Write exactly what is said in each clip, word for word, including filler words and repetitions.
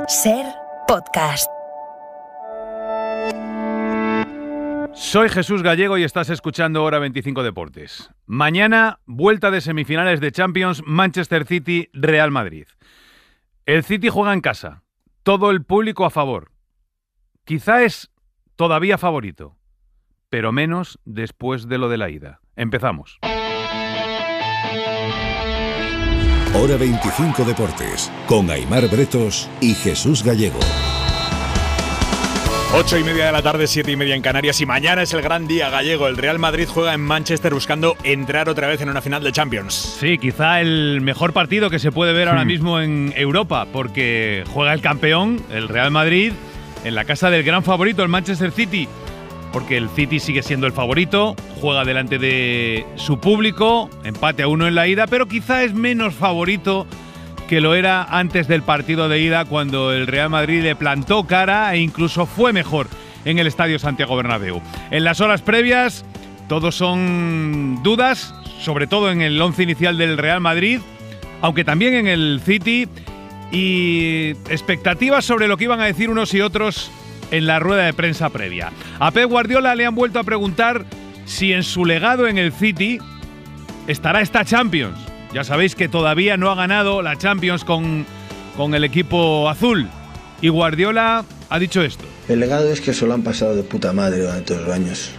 Ser Podcast. Soy Jesús Gallego y estás escuchando Hora veinticinco Deportes. Mañana, vuelta de semifinales de Champions, Manchester City, Real Madrid. El City juega en casa, todo el público a favor. Quizá es todavía favorito, pero menos después de lo de la ida. Empezamos. Hora veinticinco Deportes, con Aimar Bretos y Jesús Gallego. Ocho y media de la tarde, siete y media en Canarias, y mañana es el gran día gallego. El Real Madrid juega en Manchester buscando entrar otra vez en una final de Champions. Sí, quizá el mejor partido que se puede ver ahora Hmm. mismo en Europa, porque juega el campeón, el Real Madrid, en la casa del gran favorito, el Manchester City. Porque el City sigue siendo el favorito, juega delante de su público, empate a uno en la ida, pero quizá es menos favorito que lo era antes del partido de ida, cuando el Real Madrid le plantó cara e incluso fue mejor en el Estadio Santiago Bernabéu. En las horas previas, todos son dudas, sobre todo en el once inicial del Real Madrid, aunque también en el City, y expectativas sobre lo que iban a decir unos y otros en la rueda de prensa previa. A Pep Guardiola le han vuelto a preguntar si en su legado en el City estará esta Champions. Ya sabéis que todavía no ha ganado la Champions con, con el equipo azul. Y Guardiola ha dicho esto. El legado es que se lo han pasado de puta madre durante todos los años.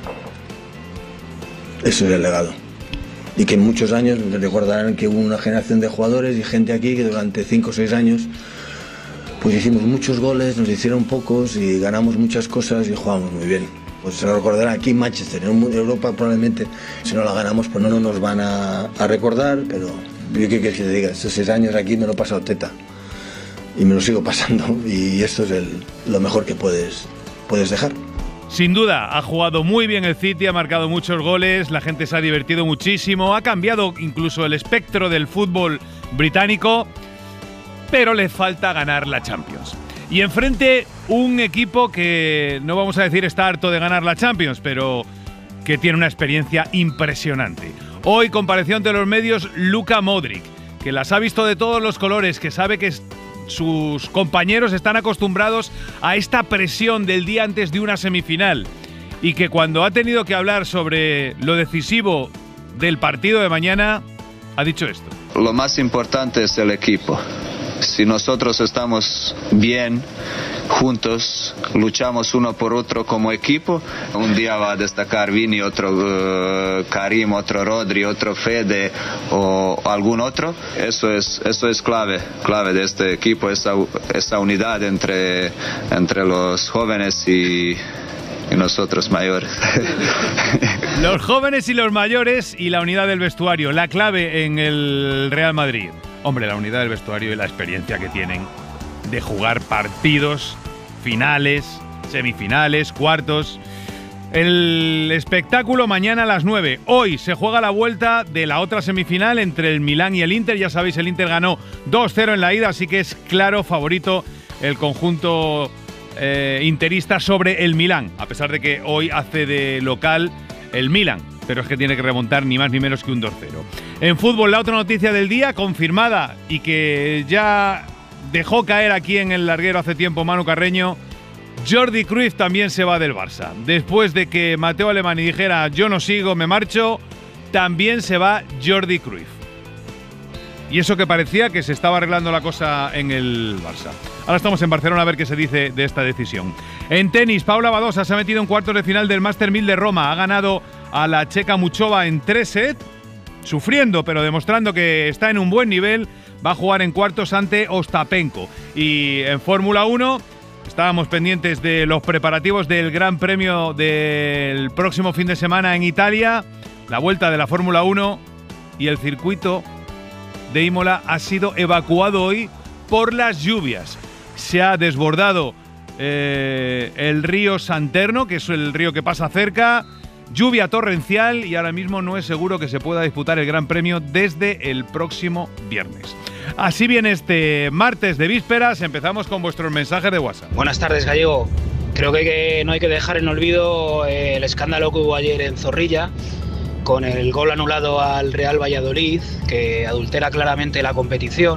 Eso es el legado. Y que en muchos años recordarán que hubo una generación de jugadores y gente aquí que durante cinco o seis años pues hicimos muchos goles, nos hicieron pocos y ganamos muchas cosas y jugamos muy bien. Pues se lo recordarán aquí en Manchester. En Europa probablemente si no la ganamos pues no, no nos van a, a recordar, pero yo qué quieres que te diga, estos seis años aquí me lo he pasado teta y me lo sigo pasando, y esto es el, lo mejor que puedes, puedes dejar. Sin duda, ha jugado muy bien el City, ha marcado muchos goles, la gente se ha divertido muchísimo, ha cambiado incluso el espectro del fútbol británico, pero le falta ganar la Champions. Y enfrente un equipo que no vamos a decir está harto de ganar la Champions, pero que tiene una experiencia impresionante. Hoy compareció ante los medios Luka Modric, que las ha visto de todos los colores, que sabe que sus compañeros están acostumbrados a esta presión del día antes de una semifinal, y que cuando ha tenido que hablar sobre lo decisivo del partido de mañana, ha dicho esto. Lo más importante es el equipo. Si nosotros estamos bien, juntos, luchamos uno por otro como equipo, un día va a destacar Vini, otro uh, Karim, otro Rodri, otro Fede o algún otro. Eso es, eso es clave, clave de este equipo, esa, esa unidad entre, entre los jóvenes y, y nosotros mayores. Los jóvenes y los mayores y la unidad del vestuario, la clave en el Real Madrid. Hombre, la unidad del vestuario y la experiencia que tienen de jugar partidos, finales, semifinales, cuartos. El espectáculo mañana a las nueve. Hoy se juega la vuelta de la otra semifinal entre el Milán y el Inter. Ya sabéis, el Inter ganó dos cero en la ida, así que es claro favorito el conjunto eh, interista sobre el Milán, a pesar de que hoy hace de local el Milán, pero es que tiene que remontar ni más ni menos que un dos cero. En fútbol, la otra noticia del día, confirmada y que ya dejó caer aquí en el larguero hace tiempo Manu Carreño: Jordi Cruyff también se va del Barça. Después de que Mateo Alemany dijera yo no sigo, me marcho, también se va Jordi Cruyff. Y eso que parecía que se estaba arreglando la cosa en el Barça. Ahora estamos en Barcelona a ver qué se dice de esta decisión. En tenis, Paula Badosa se ha metido en cuartos de final del Master mil de Roma. Ha ganado a la checa Muchova en tres sets, sufriendo pero demostrando que está en un buen nivel. Va a jugar en cuartos ante Ostapenko. Y en Fórmula uno estábamos pendientes de los preparativos del Gran Premio del próximo fin de semana en Italia, la vuelta de la Fórmula uno, y el circuito de Imola ha sido evacuado hoy por las lluvias. Se ha desbordado eh, el río Santerno, que es el río que pasa cerca, lluvia torrencial, y ahora mismo no es seguro que se pueda disputar el Gran Premio desde el próximo viernes. Así bien, este martes de vísperas empezamos con vuestros mensajes de WhatsApp. Buenas tardes, Gallego. Creo que, que no hay que dejar en olvido el escándalo que hubo ayer en Zorrilla con el gol anulado al Real Valladolid, que adultera claramente la competición.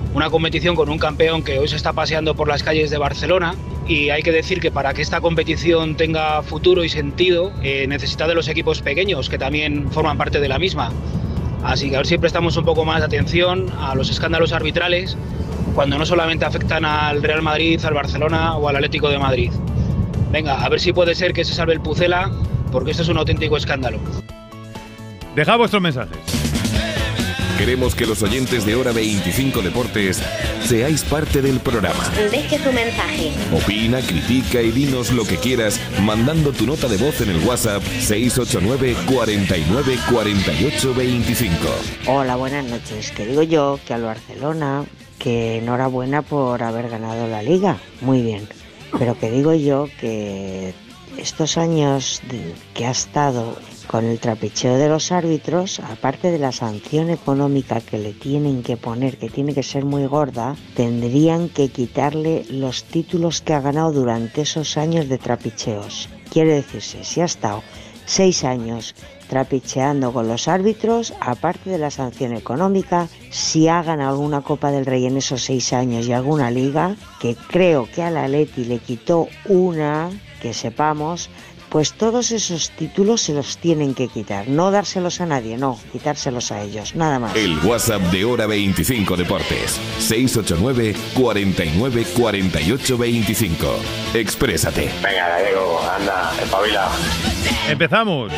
una competición con un campeón que hoy se está paseando por las calles de Barcelona, y hay que decir que para que esta competición tenga futuro y sentido eh, necesita de los equipos pequeños que también forman parte de la misma. Así que a ver si prestamos un poco más de atención a los escándalos arbitrales cuando no solamente afectan al Real Madrid, al Barcelona o al Atlético de Madrid. Venga, a ver si puede ser que se salve el Pucela, porque esto es un auténtico escándalo. Dejad vuestros mensajes. Queremos que los oyentes de Hora veinticinco Deportes seáis parte del programa. Deje tu mensaje. Opina, critica y dinos lo que quieras mandando tu nota de voz en el WhatsApp seis ocho nueve, cuarenta y nueve, cuarenta y ocho, veinticinco. Hola, buenas noches. Que digo yo que al Barcelona, que enhorabuena por haber ganado la Liga. Muy bien. Pero que digo yo que estos años de, que ha estado con el trapicheo de los árbitros, aparte de la sanción económica que le tienen que poner, que tiene que ser muy gorda, tendrían que quitarle los títulos que ha ganado durante esos años de trapicheos. Quiere decirse, si ha estado seis años trapicheando con los árbitros, aparte de la sanción económica, si ha ganado alguna Copa del Rey en esos seis años y alguna Liga, que creo que al Atleti le quitó una, que sepamos, pues todos esos títulos se los tienen que quitar. No dárselos a nadie, no, quitárselos a ellos, nada más. El WhatsApp de Hora veinticinco Deportes, seis ocho nueve, cuarenta y nueve, cuarenta y ocho, veinticinco. Exprésate. Venga, Gallego, anda, espabila. Empezamos.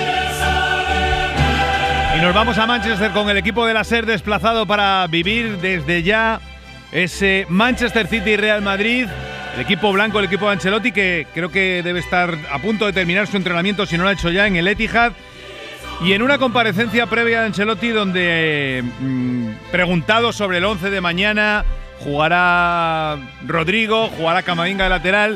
Y nos vamos a Manchester con el equipo de la SER desplazado para vivir desde ya ese Manchester City Real Madrid. El equipo blanco, el equipo de Ancelotti, que creo que debe estar a punto de terminar su entrenamiento, si no lo ha hecho ya, en el Etihad. Y en una comparecencia previa de Ancelotti, donde, mmm, preguntado sobre el once de mañana, jugará Rodrigo, jugará Camavinga de lateral,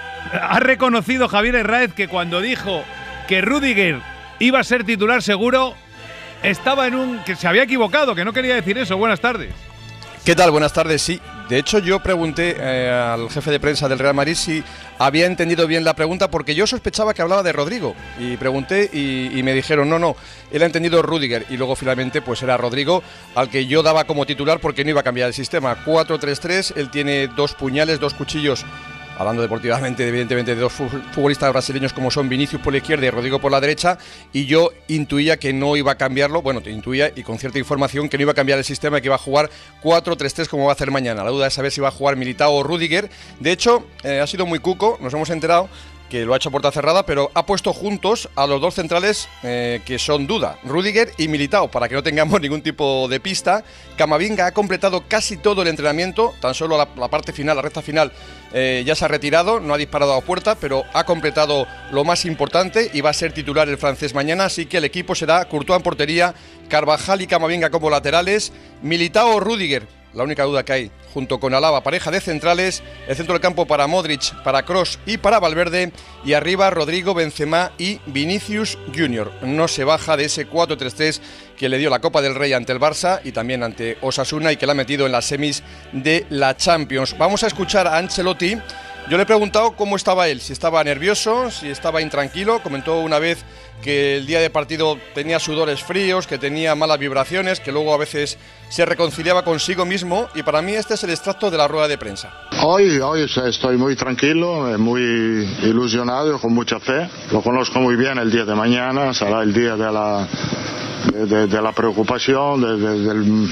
ha reconocido Javier Herráez que cuando dijo que Rüdiger iba a ser titular seguro, estaba en un... que se había equivocado, que no quería decir eso. Buenas tardes. ¿Qué tal? Buenas tardes, sí. De hecho, yo pregunté eh, al jefe de prensa del Real Madrid si había entendido bien la pregunta, porque yo sospechaba que hablaba de Rodrigo. Y pregunté y, y me dijeron, no, no, él ha entendido Rüdiger. Y luego finalmente pues era Rodrigo, al que yo daba como titular porque no iba a cambiar el sistema. cuatro tres tres, él tiene dos puñales, dos cuchillos. Hablando deportivamente, evidentemente, de dos futbolistas brasileños como son Vinicius por la izquierda y Rodrigo por la derecha, y yo intuía que no iba a cambiarlo, bueno, te intuía y con cierta información que no iba a cambiar el sistema, que iba a jugar cuatro tres tres como va a hacer mañana. La duda es saber si va a jugar Militao o Rüdiger. De hecho, eh, ha sido muy cuco, nos hemos enterado que lo ha hecho a puerta cerrada, pero ha puesto juntos a los dos centrales eh, que son duda, Rüdiger y Militao, para que no tengamos ningún tipo de pista. Camavinga ha completado casi todo el entrenamiento, tan solo la, la parte final, la recta final, eh, ya se ha retirado, no ha disparado a puerta, pero ha completado lo más importante y va a ser titular el francés mañana, así que el equipo será Courtois en portería, Carvajal y Camavinga como laterales, Militao o Rüdiger. La única duda que hay, junto con Alaba, pareja de centrales, el centro del campo para Modric, para Kroos y para Valverde, y arriba Rodrigo, Benzema y Vinicius Junior. No se baja de ese cuatro tres tres que le dio la Copa del Rey ante el Barça y también ante Osasuna y que la ha metido en las semis de la Champions. Vamos a escuchar a Ancelotti. Yo le he preguntado cómo estaba él, si estaba nervioso, si estaba intranquilo. Comentó una vez que el día de partido tenía sudores fríos, que tenía malas vibraciones, que luego a veces se reconciliaba consigo mismo, y para mí este es el extracto de la rueda de prensa. Hoy, hoy estoy muy tranquilo, muy ilusionado, con mucha fe. Lo conozco muy bien el día de mañana, será el día de la, de, de, de la preocupación, de, de, del...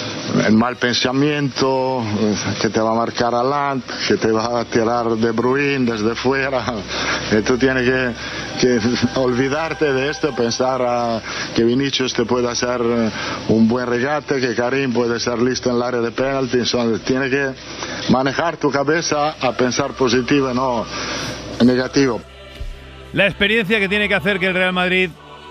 el mal pensamiento que te va a marcar adelante, que te va a tirar De Bruyne desde fuera, y tú tienes que, que olvidarte de esto, pensar a, que Vinicius te puede hacer un buen regate, que Karim puede ser listo en el área de penalti. Entonces tienes que manejar tu cabeza a pensar positivo y no negativo. La experiencia que tiene que hacer que el Real Madrid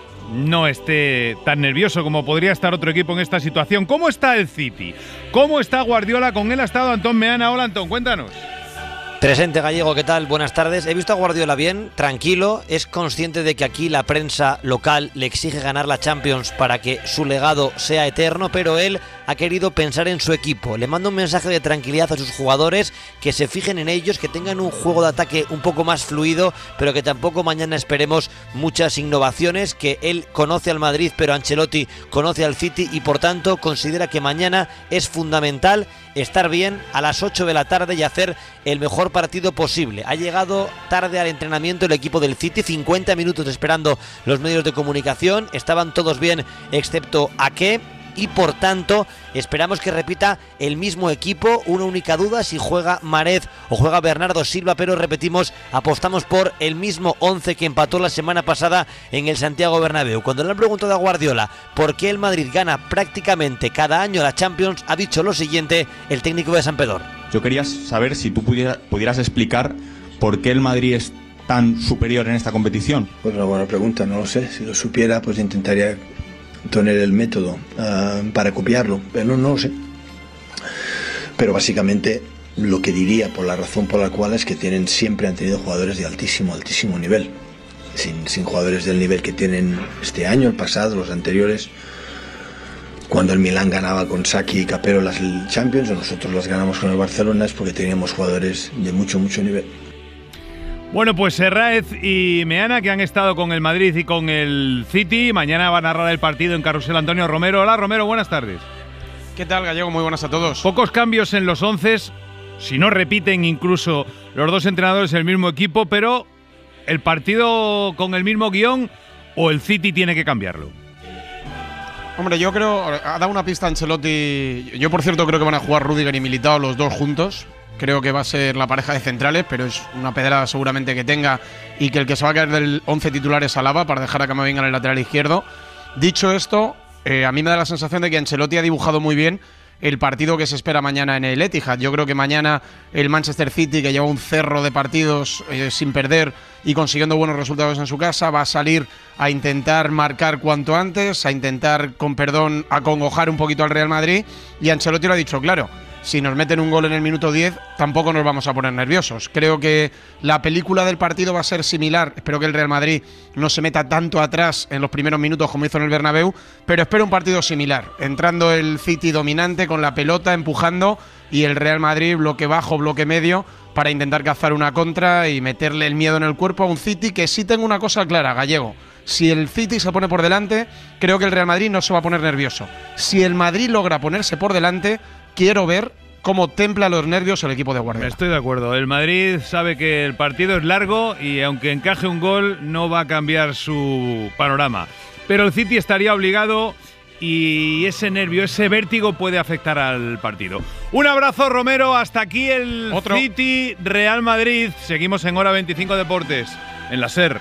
no esté tan nervioso como podría estar otro equipo en esta situación. ¿Cómo está el City? ¿Cómo está Guardiola? Con él ha estado Antón Meana. Hola, Antón, cuéntanos. Presente, Gallego, ¿qué tal? Buenas tardes. He visto a Guardiola bien, tranquilo, es consciente de que aquí la prensa local le exige ganar la Champions para que su legado sea eterno, pero él ha querido pensar en su equipo. Le manda un mensaje de tranquilidad a sus jugadores, que se fijen en ellos, que tengan un juego de ataque un poco más fluido, pero que tampoco mañana esperemos muchas innovaciones, que él conoce al Madrid, pero Ancelotti conoce al City y por tanto considera que mañana es fundamental estar bien a las ocho de la tarde y hacer el mejor partido posible. Ha llegado tarde al entrenamiento el equipo del City, cincuenta minutos esperando los medios de comunicación, estaban todos bien excepto Ake, y por tanto esperamos que repita el mismo equipo. Una única duda, si juega Mahrez o juega Bernardo Silva, pero repetimos, apostamos por el mismo once que empató la semana pasada en el Santiago Bernabéu. Cuando le han preguntado a Guardiola por qué el Madrid gana prácticamente cada año la Champions, ha dicho lo siguiente el técnico de Santpedor. Yo quería saber si tú pudiera, pudieras explicar por qué el Madrid es tan superior en esta competición. Pues una buena pregunta, no lo sé. Si lo supiera, pues intentaría tener el método uh, para copiarlo, pero no, no lo sé. Pero básicamente lo que diría, por la razón por la cual es que tienen, siempre han tenido jugadores de altísimo, altísimo nivel. Sin, sin jugadores del nivel que tienen este año, el pasado, los anteriores. Cuando el Milán ganaba con Saki y Capello las Champions, o nosotros las ganamos con el Barcelona, es porque teníamos jugadores de mucho, mucho nivel. Bueno, pues Herráez y Meana, que han estado con el Madrid y con el City. Mañana va a narrar el partido en Carrusel Antonio Romero. Hola, Romero, buenas tardes. ¿Qué tal, Gallego? Muy buenas a todos. Pocos cambios en los once, si no repiten incluso los dos entrenadores el mismo equipo, pero ¿el partido con el mismo guión o el City tiene que cambiarlo? Hombre, yo creo, ha dado una pista Ancelotti. Yo, por cierto, creo que van a jugar Rüdiger y Militao los dos juntos. Creo que va a ser la pareja de centrales, pero es una pedrada seguramente que tenga, y que el que se va a caer del once titular es Alaba, para dejar a Camavinga en el lateral izquierdo. Dicho esto, eh, a mí me da la sensación de que Ancelotti ha dibujado muy bien el partido que se espera mañana en el Etihad. Yo creo que mañana el Manchester City, que lleva un cerro de partidos eh, sin perder y consiguiendo buenos resultados en su casa, va a salir a intentar marcar cuanto antes, a intentar, con perdón, acongojar un poquito al Real Madrid, y Ancelotti lo ha dicho claro. Si nos meten un gol en el minuto diez, tampoco nos vamos a poner nerviosos. Creo que la película del partido va a ser similar. Espero que el Real Madrid no se meta tanto atrás en los primeros minutos como hizo en el Bernabéu, pero espero un partido similar. Entrando el City dominante, con la pelota, empujando, y el Real Madrid bloque bajo, bloque medio, para intentar cazar una contra y meterle el miedo en el cuerpo a un City que sí tengo una cosa clara, Gallego. Si el City se pone por delante, creo que el Real Madrid no se va a poner nervioso. Si el Madrid logra ponerse por delante, quiero ver cómo templa los nervios el equipo de Guardiola. Estoy de acuerdo. El Madrid sabe que el partido es largo y aunque encaje un gol no va a cambiar su panorama. Pero el City estaría obligado y ese nervio, ese vértigo puede afectar al partido. Un abrazo, Romero. Hasta aquí el Otro. City Real Madrid. Seguimos en Hora veinticinco Deportes, en la SER.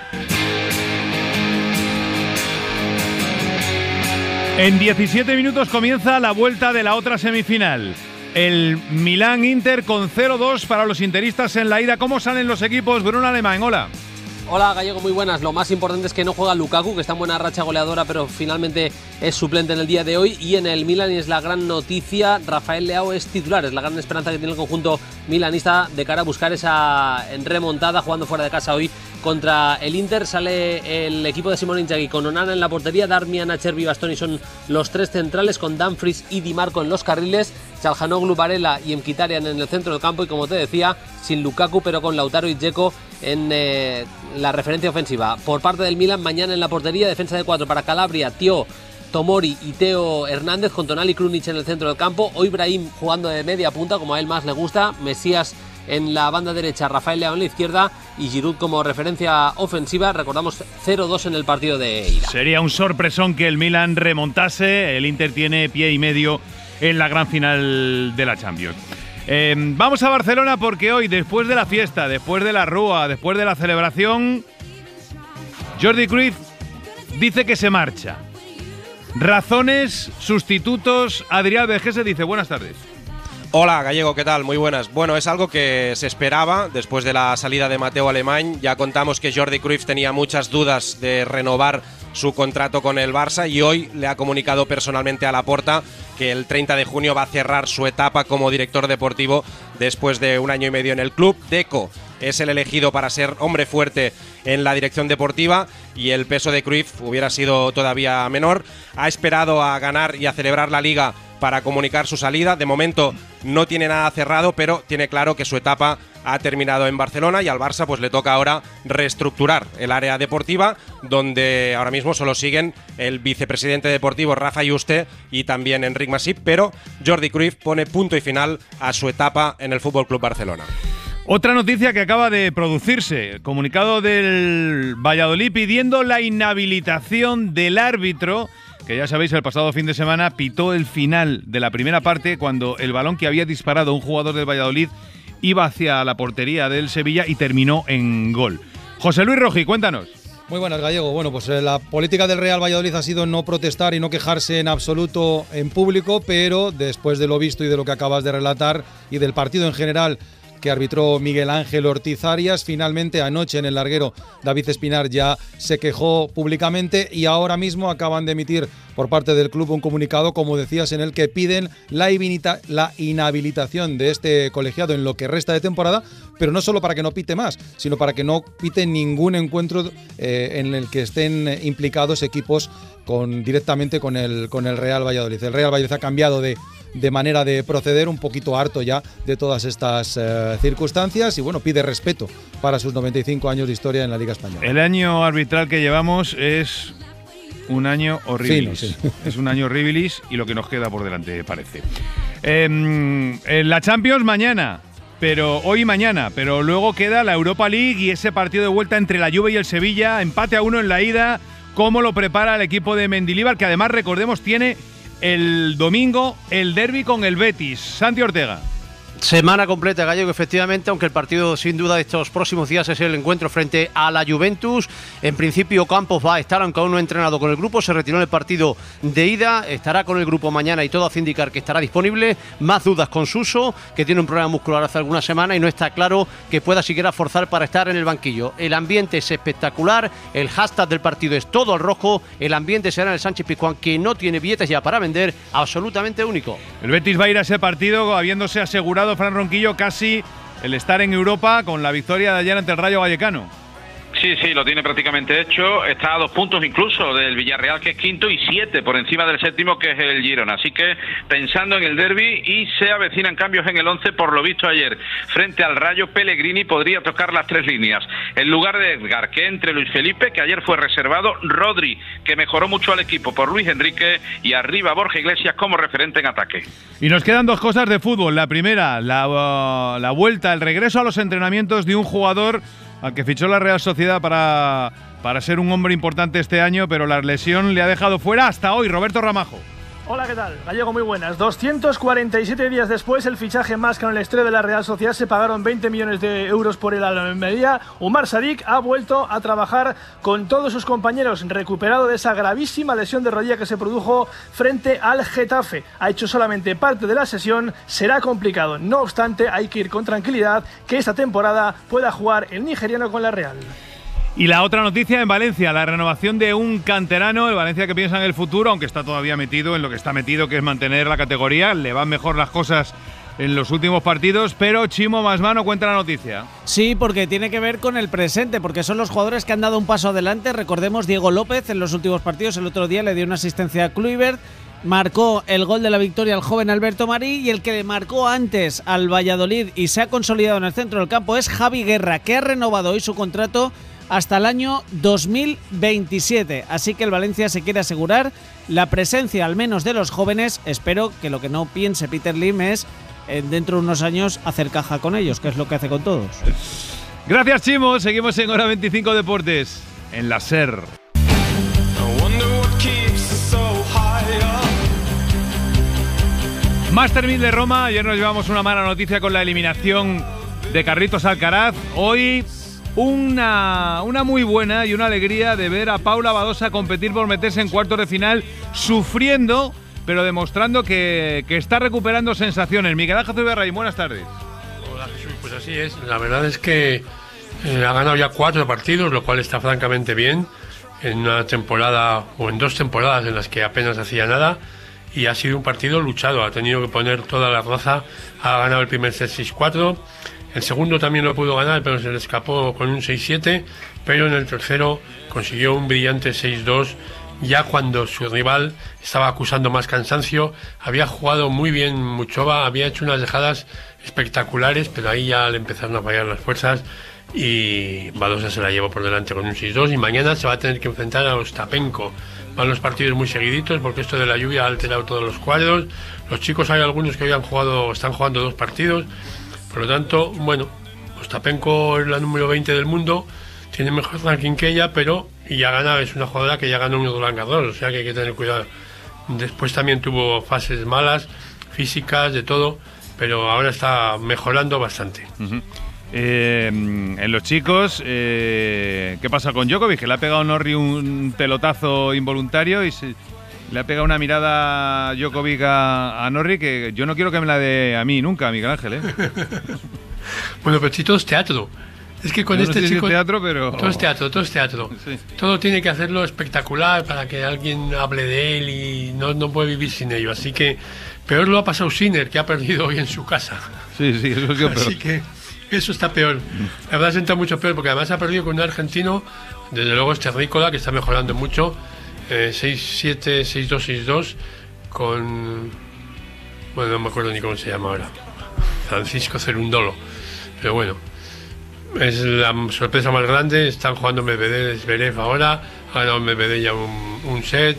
En diecisiete minutos comienza la vuelta de la otra semifinal. El Milán-Inter con cero dos para los interistas en la ida. ¿Cómo salen los equipos? Bruno Alemán, hola. Hola, Gallego, muy buenas. Lo más importante es que no juega Lukaku, que está en buena racha goleadora, pero finalmente es suplente en el día de hoy. Y en el Milan, y es la gran noticia, Rafael Leao es titular. Es la gran esperanza que tiene el conjunto milanista de cara a buscar esa remontada, jugando fuera de casa hoy contra el Inter. Sale el equipo de Simone Inzaghi con Onana en la portería, Darmian, Acerbi y Bastoni son los tres centrales, con Dumfries y Di Marco en los carriles, Çalhanoğlu, Varela y Mkhitaryan en el centro del campo, y como te decía, sin Lukaku pero con Lautaro y Dzeko en eh, la referencia ofensiva. Por parte del Milan, mañana en la portería, defensa de cuatro para Calabria, Thio, Tomori y Teo Hernández, con Tonali, Krunic en el centro del campo, o Ibrahim jugando de media punta como a él más le gusta, Mesías en la banda derecha, Rafael Leao en la izquierda y Giroud como referencia ofensiva. Recordamos cero dos en el partido de ida. Sería un sorpresón que el Milan remontase. El Inter tiene pie y medio en la gran final de la Champions. Eh, vamos a Barcelona porque hoy, después de la fiesta, después de la rúa, después de la celebración, Jordi Cruyff dice que se marcha. Razones, sustitutos. Adrián Vejese dice buenas tardes. Hola, Gallego, ¿qué tal? Muy buenas. Bueno, es algo que se esperaba después de la salida de Mateo Alemany. Ya contamos que Jordi Cruyff tenía muchas dudas de renovar su contrato con el Barça y hoy le ha comunicado personalmente a Laporta que el treinta de junio va a cerrar su etapa como director deportivo después de un año y medio en el club. Deco es el elegido para ser hombre fuerte en la dirección deportiva y el peso de Cruyff hubiera sido todavía menor. Ha esperado a ganar y a celebrar la Liga para comunicar su salida. De momento no tiene nada cerrado, pero tiene claro que su etapa ha terminado en Barcelona y al Barça pues le toca ahora reestructurar el área deportiva, donde ahora mismo solo siguen el vicepresidente deportivo Rafa Yuste y también Enric Masip, pero Jordi Cruyff pone punto y final a su etapa en el F C Barcelona. Otra noticia que acaba de producirse, comunicado del Valladolid pidiendo la inhabilitación del árbitro, que ya sabéis el pasado fin de semana pitó el final de la primera parte cuando el balón que había disparado un jugador del Valladolid iba hacia la portería del Sevilla y terminó en gol. José Luis Rojí, cuéntanos. Muy buenas, Gallego. Bueno, pues eh, la política del Real Valladolid ha sido no protestar y no quejarse en absoluto en público, pero después de lo visto y de lo que acabas de relatar y del partido en general que arbitró Miguel Ángel Ortiz Arias, finalmente anoche en el larguero David Espinar ya se quejó públicamente y ahora mismo acaban de emitir por parte del club un comunicado, como decías, en el que piden la, la inhabilitación de este colegiado en lo que resta de temporada, pero no solo para que no pite más, sino para que no pite ningún encuentro eh, en el que estén implicados equipos con, directamente con el, con el Real Valladolid. El Real Valladolid ha cambiado de de manera de proceder, un poquito harto ya de todas estas eh, circunstancias y bueno, pide respeto para sus noventa y cinco años de historia en la Liga Española. El año arbitral que llevamos es un año horribilis. Sí, no, sí. Es un año horribilis y lo que nos queda por delante, parece. Eh, en la Champions mañana, pero hoy y mañana, pero luego queda la Europa League y ese partido de vuelta entre la Juve y el Sevilla, empate a uno en la ida. ¿Cómo lo prepara el equipo de Mendilibar, que además, recordemos, tiene el domingo el derbi con el Betis? Santi Ortega. Semana completa, Gallego, efectivamente, aunque el partido sin duda de estos próximos días es el encuentro frente a la Juventus. En principio Campos va a estar, aunque aún no ha entrenado con el grupo, se retiró en el partido de ida, estará con el grupo mañana y todo hace indicar que estará disponible. Más dudas con Suso, que tiene un problema muscular hace alguna semana y no está claro que pueda siquiera forzar para estar en el banquillo. El ambiente es espectacular, el hashtag del partido es todo al rojo, el ambiente será en el Sánchez Pizjuán, que no tiene billetes ya para vender, absolutamente único. El Betis va a ir a ese partido habiéndose asegurado, Fran Ronquillo, casi el estar en Europa con la victoria de ayer ante el Rayo Vallecano. Sí, sí, lo tiene prácticamente hecho. Está a dos puntos incluso del Villarreal, que es quinto, y siete por encima del séptimo, que es el Girona. Así que pensando en el derbi, y se avecinan cambios en el once, por lo visto ayer. Frente al Rayo, Pellegrini podría tocar las tres líneas. En lugar de Edgar, que entre Luis Felipe, que ayer fue reservado, Rodri, que mejoró mucho al equipo por Luis Enrique, y arriba Borja Iglesias como referente en ataque. Y nos quedan dos cosas de fútbol. La primera, la, uh, la vuelta, el regreso a los entrenamientos de un jugador al que fichó la Real Sociedad para, para ser un hombre importante este año, pero la lesión le ha dejado fuera hasta hoy. Roberto Ramajo. Hola, ¿qué tal? Gallego, muy buenas. doscientos cuarenta y siete días después, el fichaje más caro en la historia de la Real Sociedad. Se pagaron veinte millones de euros por el Almería. Umar Sadik ha vuelto a trabajar con todos sus compañeros, recuperado de esa gravísima lesión de rodilla que se produjo frente al Getafe. Ha hecho solamente parte de la sesión, será complicado. No obstante, hay que ir con tranquilidad, que esta temporada pueda jugar el nigeriano con la Real. Y la otra noticia en Valencia, la renovación de un canterano, el Valencia que piensa en el futuro, aunque está todavía metido en lo que está metido, que es mantener la categoría. Le van mejor las cosas en los últimos partidos, pero Chimo Masmano cuenta la noticia. Sí, porque tiene que ver con el presente, porque son los jugadores que han dado un paso adelante. Recordemos, Diego López en los últimos partidos, el otro día le dio una asistencia a Kluivert, marcó el gol de la victoria al joven Alberto Marí, y el que le marcó antes al Valladolid y se ha consolidado en el centro del campo es Javi Guerra, que ha renovado hoy su contrato hasta el año dos mil veintisiete. Así que el Valencia se quiere asegurar la presencia al menos de los jóvenes. Espero que lo que no piense Peter Lim es eh, dentro de unos años hacer caja con ellos, que es lo que hace con todos. Gracias, Chimo. Seguimos en Hora veinticinco Deportes, en la SER. Master mil de Roma. Ayer nos llevamos una mala noticia con la eliminación de Carlitos Alcaraz. Hoy Una, una muy buena y una alegría de ver a Paula Badosa competir por meterse en cuartos de final, sufriendo, pero demostrando que, que está recuperando sensaciones. Miguel Ángel Zuberraín, buenas tardes. Hola, Jesús, pues así es. La verdad es que eh, ha ganado ya cuatro partidos, lo cual está francamente bien, en una temporada o en dos temporadas en las que apenas hacía nada, y ha sido un partido luchado, ha tenido que poner toda la raza. Ha ganado el primer set seis cuatro. El segundo también lo pudo ganar, pero se le escapó con un seis siete, pero en el tercero consiguió un brillante seis dos ya cuando su rival estaba acusando más cansancio. Había jugado muy bien Muchova, había hecho unas dejadas espectaculares, pero ahí ya le empezaron a fallar las fuerzas y Badosa se la llevó por delante con un seis dos, y mañana se va a tener que enfrentar a Ostapenko. Van los partidos muy seguiditos porque esto de la lluvia ha alterado todos los cuadros. Los chicos, hay algunos que habían jugado, están jugando dos partidos, por lo tanto, bueno, Ostapenko es la número veinte del mundo, tiene mejor ranking que ella, pero y ya gana, es una jugadora que ya ganó un Roland Garros, o sea que hay que tener cuidado. Después también tuvo fases malas, físicas, de todo, pero ahora está mejorando bastante. Uh-huh. Eh, en los chicos, eh, ¿qué pasa con Djokovic? Que le ha pegado Norrie un pelotazo involuntario y se, le ha pegado una mirada Djokovic a, a Norrie que yo no quiero que me la dé a mí nunca, Miguel Ángel, ¿eh? Bueno, pero si todo es teatro. Es que con yo este no sé chico... Si es teatro, pero... Todo es teatro, todo es teatro. Sí. Todo tiene que hacerlo espectacular para que alguien hable de él y no, no puede vivir sin ello. Así que peor lo ha pasado Sinner, que ha perdido hoy en su casa. Sí, sí, eso es peor. Así que eso está peor. La verdad sienta mucho peor porque además ha perdido con un argentino, desde luego este Rícola, que está mejorando mucho, eh, seis siete, seis dos, seis dos, con... Bueno, no me acuerdo ni cómo se llama ahora. Francisco Cerundolo. Pero bueno, es la sorpresa más grande. Están jugando Medvedev, Zverev ahora. Ha ganado Medvedev ya un, un set.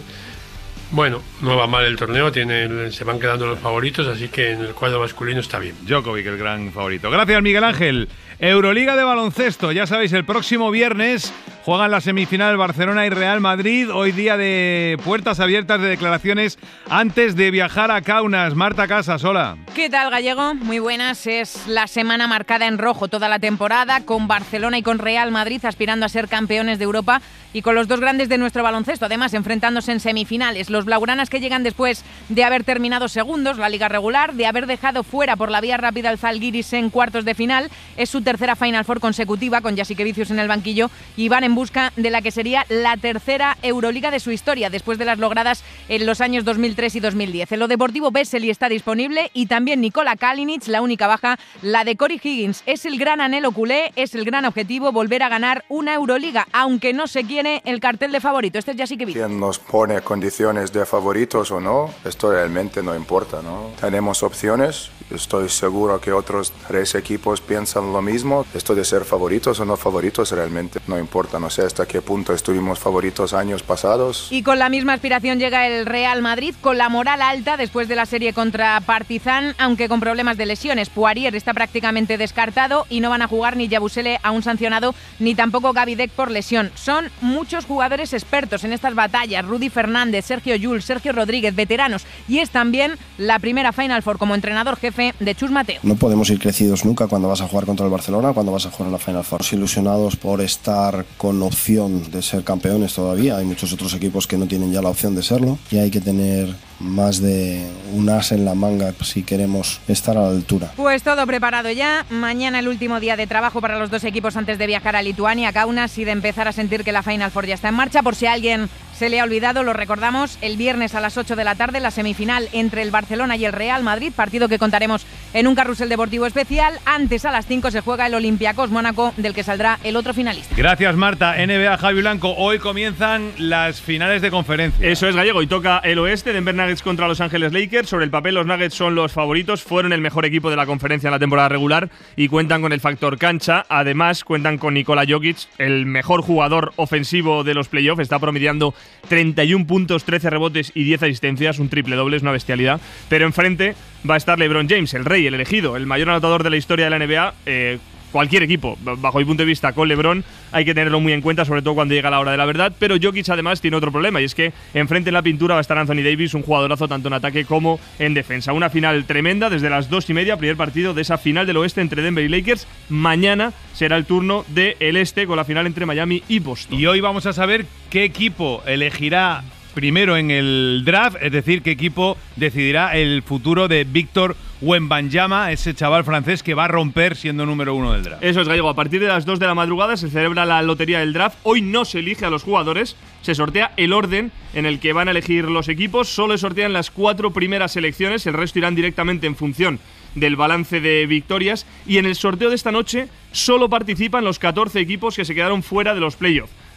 Bueno, no va mal el torneo, tiene, se van quedando los favoritos, así que en el cuadro masculino está bien. Djokovic, el gran favorito. Gracias, Miguel Ángel. Euroliga de baloncesto, ya sabéis, el próximo viernes juegan la semifinal Barcelona y Real Madrid. Hoy día de puertas abiertas de declaraciones antes de viajar a Kaunas. Marta Casas, hola. ¿Qué tal, Gallego? Muy buenas. Es la semana marcada en rojo toda la temporada, con Barcelona y con Real Madrid aspirando a ser campeones de Europa y con los dos grandes de nuestro baloncesto, además enfrentándose en semifinales. Los blaugranas que llegan después de haber terminado segundos la liga regular, de haber dejado fuera por la vía rápida al Zalgiris en cuartos de final. Es su tercera Final Four consecutiva, con Jasikevičius en el banquillo, y van en busca de la que sería la tercera Euroliga de su historia, después de las logradas en los años dos mil tres y dos mil diez. En lo deportivo, Vesely está disponible y también Nikola Kalinic. La única baja, la de Corey Higgins. Es el gran anhelo culé, es el gran objetivo volver a ganar una Euroliga, aunque no se quiere el cartel de favorito. Este es Jasikevičius. ¿Quién nos pone condiciones de favoritos o no? Esto realmente no importa, ¿no? Tenemos opciones. Estoy seguro que otros tres equipos piensan lo mismo. Esto de ser favoritos o no favoritos realmente no importa. No sé hasta qué punto estuvimos favoritos años pasados. Y con la misma aspiración llega el Real Madrid, con la moral alta después de la serie contra Partizan, aunque con problemas de lesiones. Poirier está prácticamente descartado y no van a jugar ni Yabusele, aún sancionado, ni tampoco Gavidec por lesión. Son muchos jugadores expertos en estas batallas. Rudy Fernández, Sergio Llull, Sergio Rodríguez, veteranos. Y es también la primera Final Four como entrenador jefe de Chus Mateo. No podemos ir crecidos nunca cuando vas a jugar contra el Barcelona, cuando vas a jugar en la Final Four. Ilusionados por estar con opción de ser campeones todavía. Hay muchos otros equipos que no tienen ya la opción de serlo y hay que tener más de un as en la manga si queremos estar a la altura. Pues todo preparado ya. Mañana el último día de trabajo para los dos equipos antes de viajar a Lituania, a Kaunas, y de empezar a sentir que la Final Four ya está en marcha. Por si a alguien se le ha olvidado, lo recordamos, el viernes a las ocho de la tarde, la semifinal entre el Barcelona y el Real Madrid, partido que contaremos en un carrusel deportivo especial. Antes, a las cinco, se juega el Olympiacos Mónaco, del que saldrá el otro finalista. Gracias, Marta. N B A, Javi Blanco. Hoy comienzan las finales de conferencia. Eso es, Gallego, y toca el oeste. Denver Nuggets contra Los Ángeles Lakers. Sobre el papel, los Nuggets son los favoritos, fueron el mejor equipo de la conferencia en la temporada regular y cuentan con el factor cancha. Además, cuentan con Nikola Jokic, el mejor jugador ofensivo de los playoffs. Está promediando treinta y un puntos, trece rebotes y diez asistencias, un triple doble, es una bestialidad. Pero enfrente va a estar LeBron James, el rey, el elegido, el mayor anotador de la historia de la N B A. Eh, cualquier equipo, bajo mi punto de vista, con LeBron hay que tenerlo muy en cuenta, sobre todo cuando llega la hora de la verdad. Pero Jokic además tiene otro problema, y es que enfrente en la pintura va a estar Anthony Davis, un jugadorazo tanto en ataque como en defensa. Una final tremenda desde las dos y media, primer partido de esa final del oeste entre Denver y Lakers. Mañana será el turno del este con la final entre Miami y Boston. Y hoy vamos a saber qué equipo elegirá primero en el draft, es decir, qué equipo decidirá el futuro de Víctor Wembanyama, ese chaval francés que va a romper siendo número uno del draft. Eso es, Gallego. A partir de las dos de la madrugada se celebra la lotería del draft. Hoy no se elige a los jugadores, se sortea el orden en el que van a elegir los equipos. Solo se sortean las cuatro primeras selecciones, el resto irán directamente en función del balance de victorias. Y en el sorteo de esta noche solo participan los catorce equipos que se quedaron fuera de los playoffs.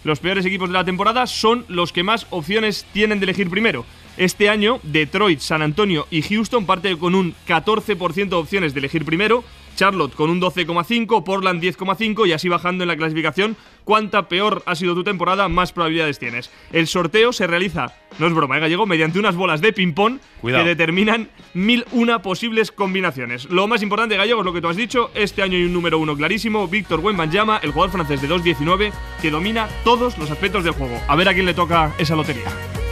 los peores equipos de la temporada son los que más opciones tienen de elegir primero. Este año, Detroit, San Antonio y Houston parte con un catorce por ciento de opciones de elegir primero, Charlotte con un doce coma cinco, Portland diez coma cinco y así bajando en la clasificación. Cuanta peor ha sido tu temporada, más probabilidades tienes. El sorteo se realiza, no es broma, ¿eh, Gallego?, mediante unas bolas de ping-pong que determinan mil una posibles combinaciones. Lo más importante, Gallego, es lo que tú has dicho. Este año hay un número uno clarísimo, Víctor Wembanyama, el jugador francés de dos diecinueve, que domina todos los aspectos del juego. A ver a quién le toca esa lotería.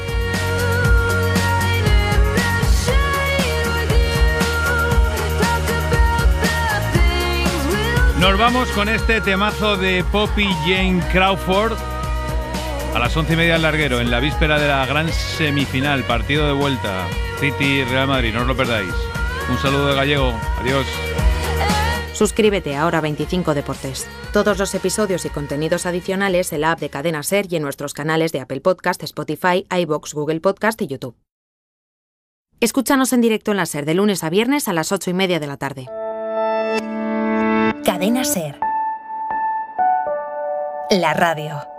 Nos vamos con este temazo de Poppy Jane Crawford a las once y media del larguero, en la víspera de la gran semifinal, partido de vuelta, City-Real Madrid, no os lo perdáis. Un saludo de Gallego, adiós. Suscríbete a Hora veinticinco Deportes. Todos los episodios y contenidos adicionales en la app de Cadena Ser y en nuestros canales de Apple Podcast, Spotify, iVoox, Google Podcast y YouTube. Escúchanos en directo en la Ser de lunes a viernes a las ocho y media de la tarde. Cadena Ser. La radio.